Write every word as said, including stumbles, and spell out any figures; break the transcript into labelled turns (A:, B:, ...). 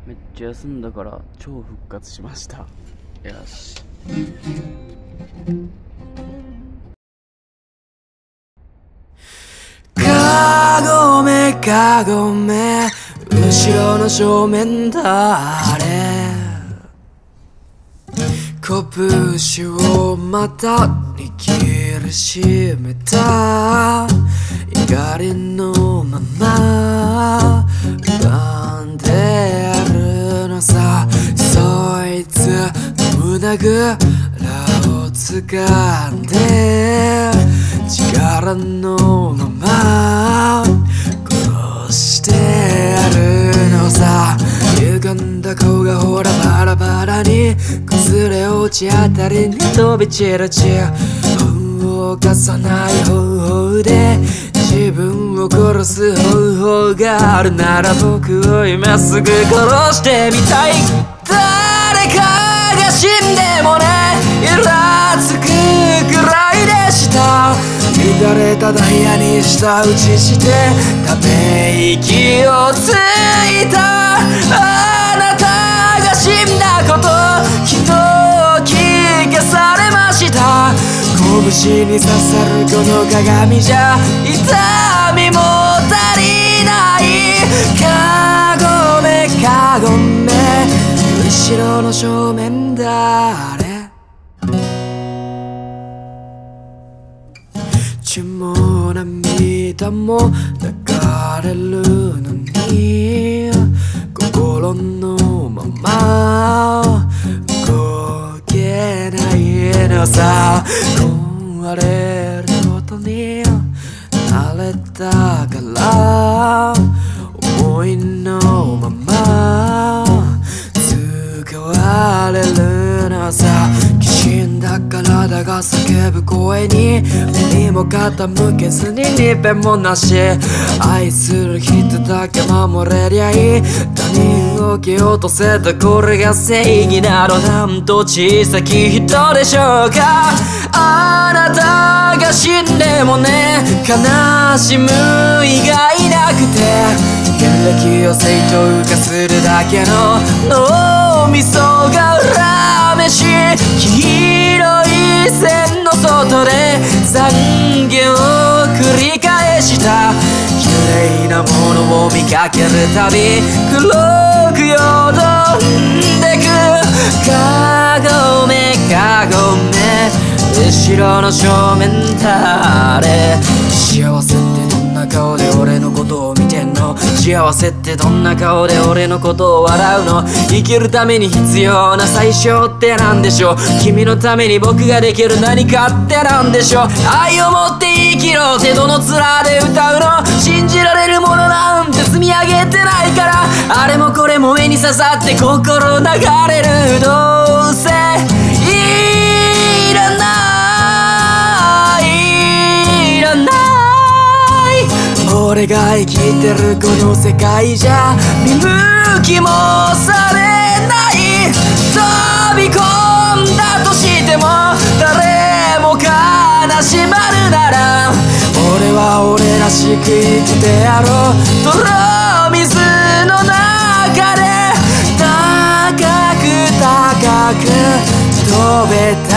A: めっちゃ休んだから超復活しました。よし。
B: かごめかごめ後ろの正面だれ拳をまた握りしめた怒りのまま浮んでるのさそいつ胸ぐらを掴んで力のまま殺してるのさ歪んだ子がほらバラバラに崩れ落ちあたりに飛び散るち動かさない方法で自分を殺す方法があるなら僕を今すぐ殺してみたい誰かが死んでもねイラつくくらいでした乱れたダイヤに舌打ちしてため息をついたあなたが死んだこと昨日聞かされました拳に刺さるこの鏡じゃ痛みも足りないかごめかごめ後ろの正面だれ血も涙も流れるのに心のまま動けないのさ壊れることに慣れたから思いのまま使われるのさ死んだ体が叫ぶ声に何も傾けずに二遍もなし愛する人だけ守れりゃいい他人を蹴落とせたこれが正義などなんと小さき人でしょうかあなたが死んでもね悲しむ以外なくて元暦を正当化するだけの脳みそが恨めし黄色い線の外で残業を繰り返した綺麗なものを見かけるたび黒くよどんでくかごめかごめ後ろの正面だれ幸せってどんな顔で俺のことを見てんの幸せってどんな顔で俺のことを笑うの生きるために必要な最小ってなんでしょう君のために僕ができる何かってなんでしょう愛を持って生きろってどの面で歌うの信じられるものなんて積み上げてないからあれもこれも目に刺さって心流れるどうせいらないいらない俺が生きてるこの世界じゃ見向きもされない飛び込んだとしても誰も悲しまるなら俺は俺らしく生きてやろう泥水の中で高く高く飛べて